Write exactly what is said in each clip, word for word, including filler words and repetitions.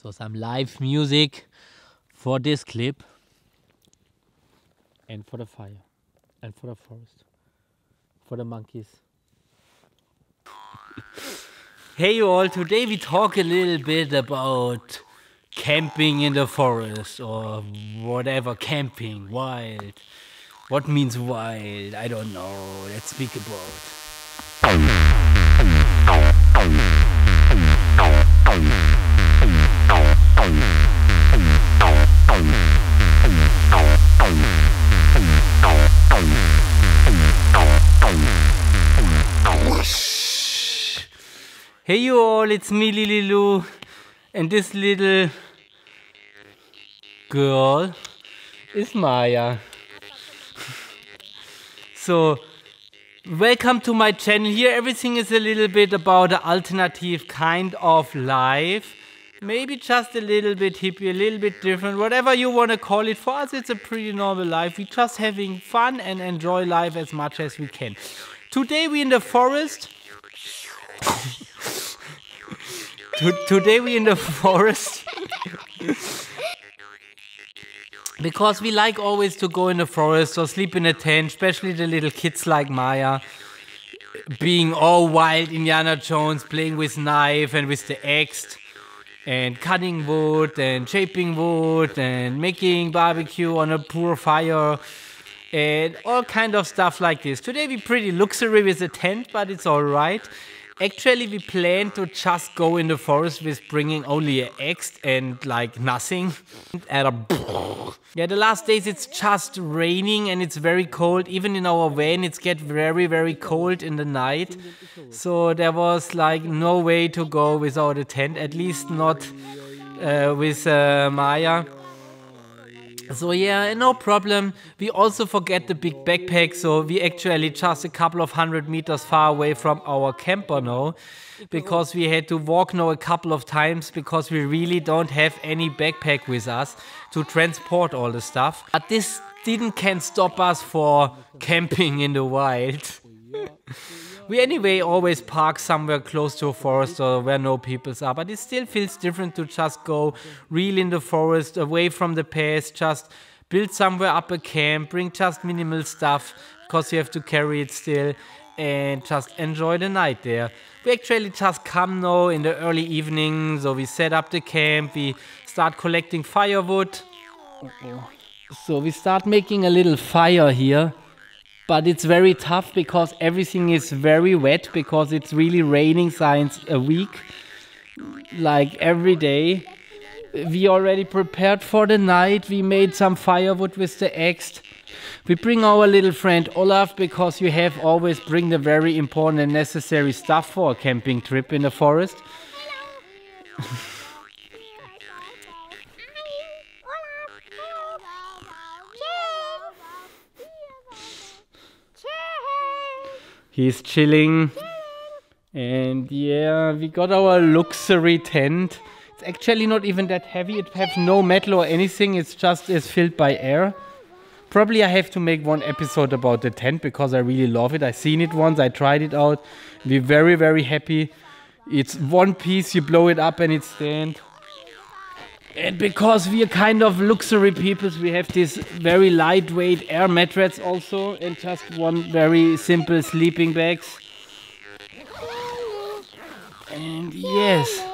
So some live music for this clip and for the fire and for the forest, for the monkeys. Hey you all, today we talk a little bit about camping in the forest or whatever, camping, wild. What means wild? I don't know. Let's speak about. Hey you all, it's me Lililu, and this little girl is Maya. So, welcome to my channel. Here everything is a little bit about the alternative kind of life. Maybe just a little bit hippie, a little bit different, whatever you want to call it. For us it's a pretty normal life. We're just having fun and enjoy life as much as we can. Today we're in the forest. Today we're in the forest. Because we like always to go in the forest or sleep in a tent, especially the little kids like Maya, being all wild Indiana Jones, playing with knife and with the axe, and cutting wood and shaping wood and making barbecue on a poor fire and all kind of stuff like this. Today we pretty luxury with a tent, but it's alright. Actually, we plan to just go in the forest with bringing only an axe and like nothing. And a yeah, the last days it's just raining and it's very cold. Even in our van, it's get very, very cold in the night. So there was like no way to go without a tent, at least not uh, with uh, Maya. So yeah, no problem. We also forget the big backpack, so we actually just a couple of hundred meters far away from our camper now, because we had to walk now a couple of times because we really don't have any backpack with us to transport all the stuff. But this didn't can stop us for camping in the wild. We anyway always park somewhere close to a forest or where no people are, but it still feels different to just go real in the forest, away from the past, just build somewhere up a camp, bring just minimal stuff, because you have to carry it still, and just enjoy the night there. We actually just come now in the early evening, so we set up the camp, we start collecting firewood. So we start making a little fire here. But it's very tough because everything is very wet, because it's really raining since a week, like every day. We already prepared for the night. We made some firewood with the axe. We bring our little friend Olaf, because you have always bring the very important and necessary stuff for a camping trip in the forest. He's chilling, and yeah, we got our luxury tent. It's actually not even that heavy. It has no metal or anything. It's just is filled by air. Probably I have to make one episode about the tent, because I really love it. I seen it once. I tried it out. We're very, very happy. It's one piece. You blow it up and it stands. And because we are kind of luxury people, we have this very lightweight air mattress also, and just one very simple sleeping bags. And yes.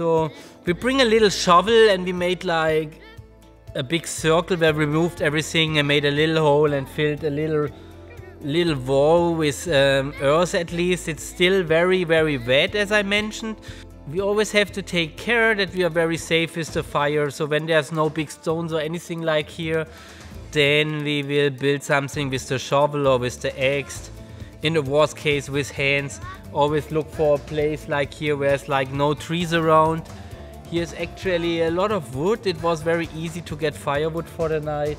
So we bring a little shovel and we made like a big circle where we removed everything and made a little hole and filled a little little wall with um, earth at least. It's still very, very wet, as I mentioned. We always have to take care that we are very safe with the fire. So when there's no big stones or anything like here, then we will build something with the shovel or with the axe. In the worst case with hands. Always look for a place like here where there's like no trees around. Here's actually a lot of wood. It was very easy to get firewood for the night.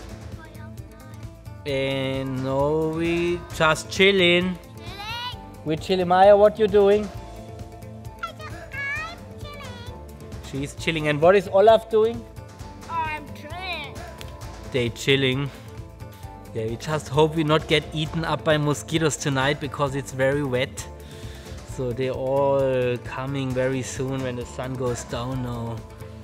And now we just chilling. We're chilling. Maya, what you doing? She's chilling. And what is Olaf doing? I'm chilling. They chilling. Yeah, we just hope we not get eaten up by mosquitoes tonight because it's very wet. So they're all coming very soon when the sun goes down now.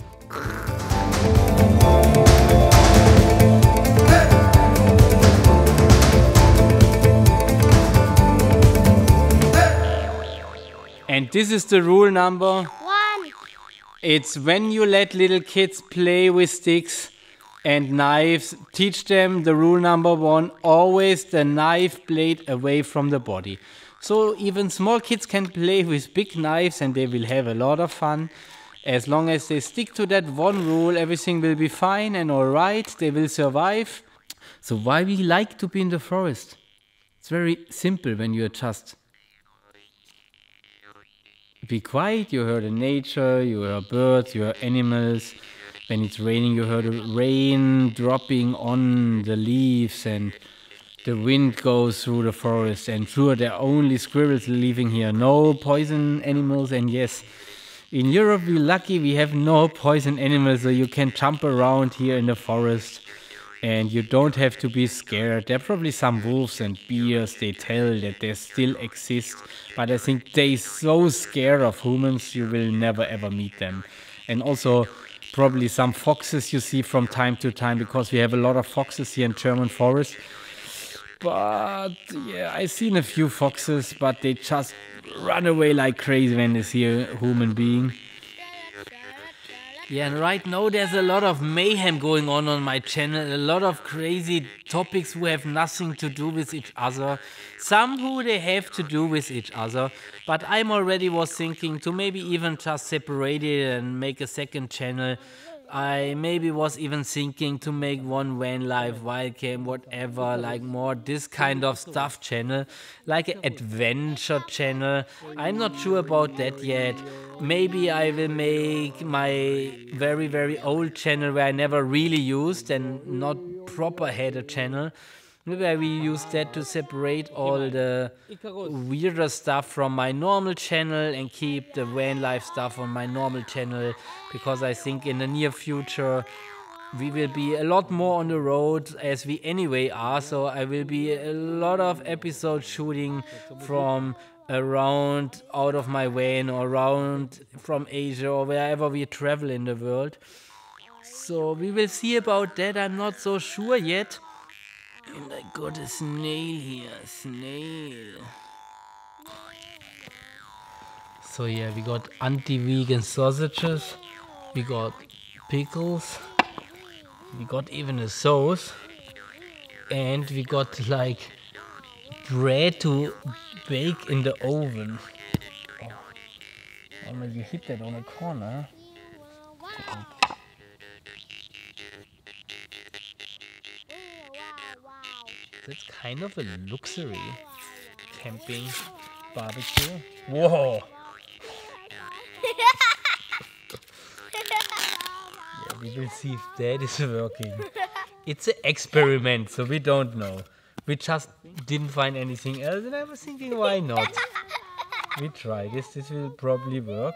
And this is the rule number One. It's when you let little kids play with sticks and knives, teach them the rule number one, always the knife blade away from the body. So even small kids can play with big knives and they will have a lot of fun. As long as they stick to that one rule, everything will be fine and alright, they will survive. So why we like to be in the forest? It's very simple when you just be quiet, you hear the nature, you hear birds, you hear animals. When it's raining, you hear the rain dropping on the leaves and the wind goes through the forest. And sure, there are only squirrels living here, no poison animals. And yes, in Europe we're lucky, we have no poison animals, so you can jump around here in the forest and you don't have to be scared. There are probably some wolves and bears, they tell that they still exist, but I think they're so scared of humans you will never ever meet them. And also probably some foxes you see from time to time, because we have a lot of foxes here in German forest. But yeah, I've seen a few foxes, but they just run away like crazy when they see a human being. Yeah, and right now there's a lot of mayhem going on on my channel, a lot of crazy topics who have nothing to do with each other, some who they have to do with each other, but I'm already was thinking to maybe even just separate it and make a second channel. I maybe was even thinking to make one van life, wildcam, whatever, like more this kind of stuff channel, like an adventure channel. I'm not sure about that yet. Maybe I will make my very, very old channel where I never really used and not proper had a channel. Maybe I will use that to separate all the weirder stuff from my normal channel and keep the van life stuff on my normal channel, because I think in the near future we will be a lot more on the road as we anyway are, so I will be a lot of episodes shooting from around out of my van or around from Asia or wherever we travel in the world. So we will see about that, I'm not so sure yet. And I got a snail here, snail. So yeah, we got anti-vegan sausages, we got pickles, we got even a sauce, and we got like bread to bake in the oven. Oh, maybe you hit that on a corner. That's kind of a luxury camping barbecue. Whoa! Yeah, we will see if that is working. It's an experiment, so we don't know. We just didn't find anything else, and I was thinking, why not? We try this. This will probably work.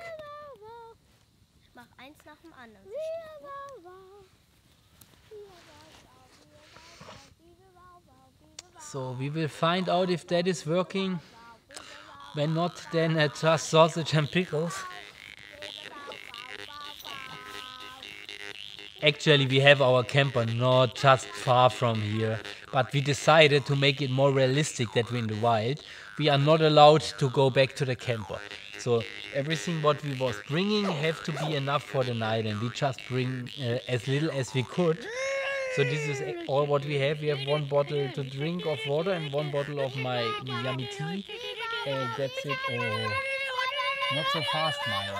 So we will find out if that is working. When not, then uh, just sausage and pickles. Actually, we have our camper not just far from here, but we decided to make it more realistic that we're in the wild. We are not allowed to go back to the camper. So everything what we was bringing have to be enough for the night, and we just bring uh, as little as we could. So this is all what we have. We have one bottle to drink of water and one bottle of my yummy tea. And that's it. Oh, not so fast, Maya.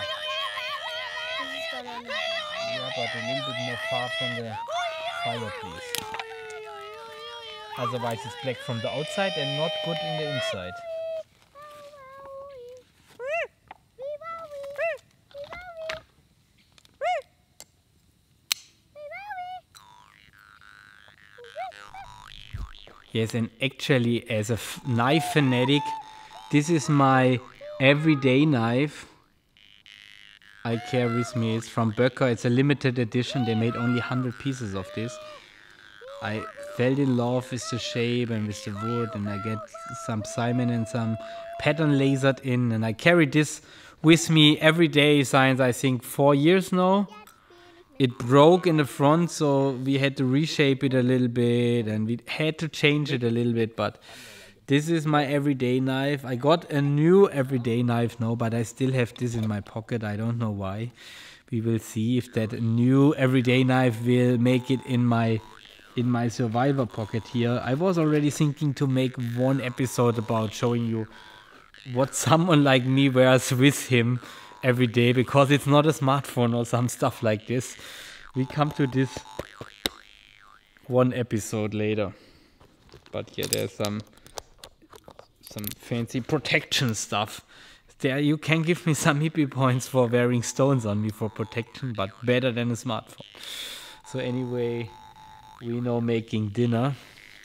Yeah, but a little bit more far from the fire, please. Otherwise it's black from the outside and not good in the inside. Yes, and actually as a f knife fanatic, this is my everyday knife I carry with me. It's from Böcker. It's a limited edition. They made only one hundred pieces of this. I fell in love with the shape and with the wood, and I get some Simon and some pattern lasered in, and I carry this with me every day since I think four years now. It broke in the front, so we had to reshape it a little bit, and we had to change it a little bit, but this is my everyday knife. I got a new everyday knife now, but I still have this in my pocket. I don't know why. We will see if that new everyday knife will make it in my in my survivor pocket here. I was already thinking to make one episode about showing you what someone like me wears with him every day, because it's not a smartphone or some stuff like this. We come to this one episode later. But yeah, there's some some fancy protection stuff. There you can give me some hippie points for wearing stones on me for protection, but better than a smartphone. So anyway, we know making dinner.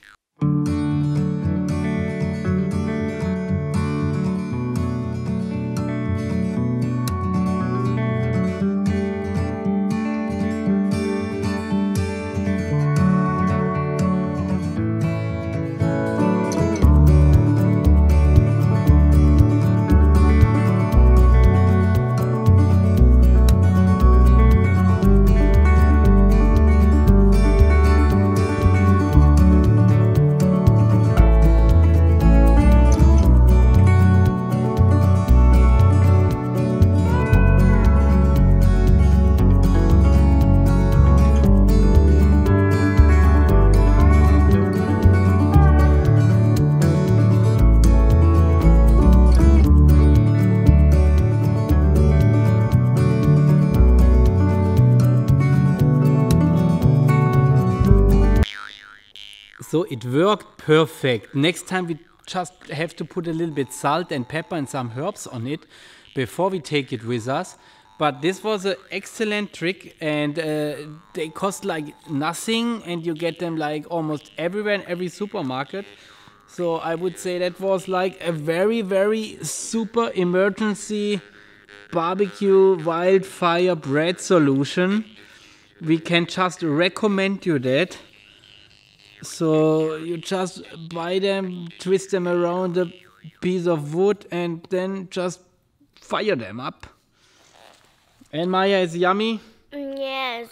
So it worked perfect. Next time we just have to put a little bit salt and pepper and some herbs on it before we take it with us. But this was an excellent trick, and uh, they cost like nothing, and you get them like almost everywhere in every supermarket. So I would say that was like a very, very super emergency barbecue wildfire bread solution. We can just recommend you that. So you just buy them, twist them around a piece of wood, and then just fire them up. And Maya, is yummy? Yes.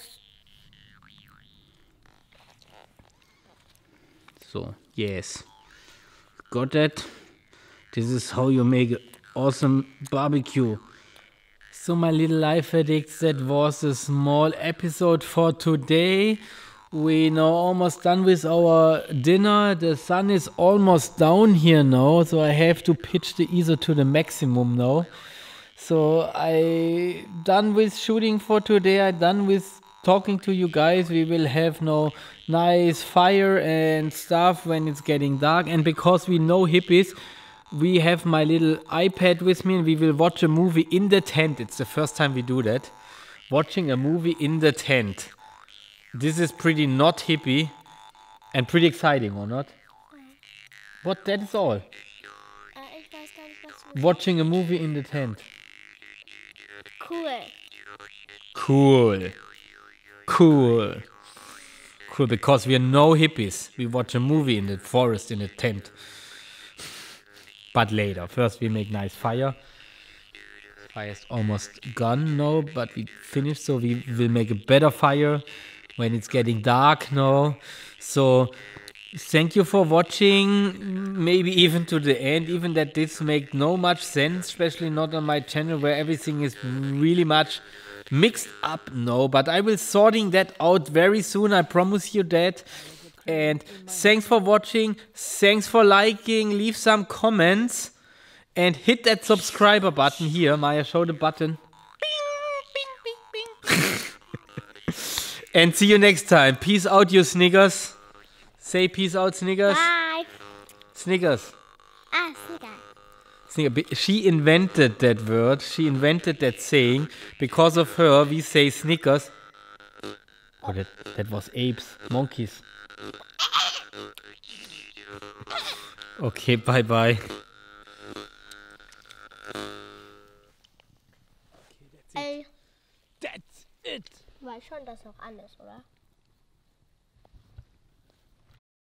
So, yes. Got that? This is how you make an awesome barbecue. So my little life addicts, that was a small episode for today. We now almost done with our dinner. The sun is almost down here now, so I have to pitch the I S O to the maximum now. So I done with shooting for today. I done with talking to you guys. We will have now nice fire and stuff when it's getting dark. And because we know hippies, we have my little iPad with me, and we will watch a movie in the tent. It's the first time we do that. Watching a movie in the tent. This is pretty not hippie and pretty exciting, or not? What, that is all. Äh, ich weiß gar nicht, was du Watching a movie in the tent. Cool. Cool. Cool. Cool, because we are no hippies. We watch a movie in the forest in a tent. But later. First we make nice fire. Fire is almost gone now, but we finished, so we will make a better fire. when it's getting dark now. So thank you for watching, maybe even to the end, even that this make no much sense, especially not on my channel where everything is really much mixed up now, but I will sorting that out very soon, I promise you that. And thanks for watching, thanks for liking, leave some comments and hit that subscriber button here. Maya, show the button. And see you next time. Peace out, you Snickers. Say peace out, Snickers. Bye. Snickers. Ah, Snicker. Snicker. She invented that word. She invented that saying. Because of her, we say Snickers. Oh, that, that was apes. Monkeys. Okay, bye-bye. Ey, That's it. war schon das noch anders, oder?